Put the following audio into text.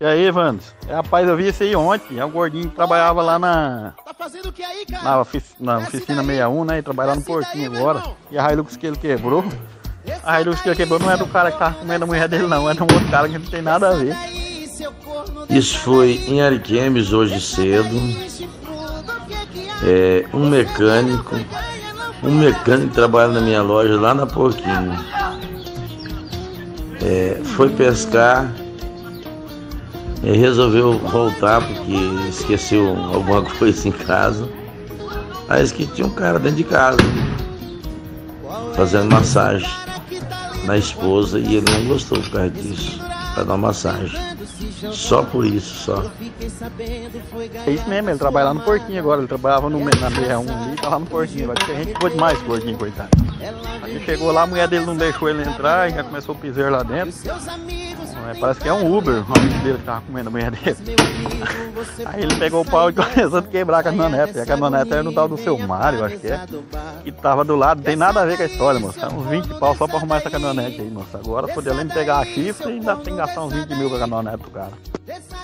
E aí, Evandro? Rapaz, eu vi esse aí ontem. É um gordinho que trabalhava lá Tá fazendo o que aí, cara? na oficina 61, né? E trabalhava no porquinho agora. E a Hilux que ele quebrou. A Hilux que ele quebrou não é do cara que tava comendo a mulher dele, não. É de um outro cara que não tem nada a ver. Isso foi em Ariquemes hoje cedo. Um mecânico trabalha na minha loja lá na Porquinho. Foi pescar e resolveu voltar porque esqueceu alguma coisa em casa. Aí que tinha um cara dentro de casa fazendo massagem na esposa e ele não gostou por causa disso, para dar uma massagem. Só por isso, só. É isso mesmo, ele trabalha lá no porquinho agora. Ele trabalhava na 61 ali e tá lá no porquinho. Vai ter gente boa demais, gordinho, coitado. Aí chegou lá, a mulher dele não deixou ele entrar e já começou a pisar lá dentro. Parece que é um Uber, o amigo dele que tava comendo a mulher dele. Aí ele pegou o pau e começou a quebrar a caminhonete. E a caminhonete era no tal do seu Mário, acho que é. Que tava do lado, não tem nada a ver com a história, moço. É uns 20 pau só pra arrumar essa caminhonete aí, moço. Agora, poder além de pegar a chifre, ainda tem que gastar uns 20 mil com a caminhonete do cara.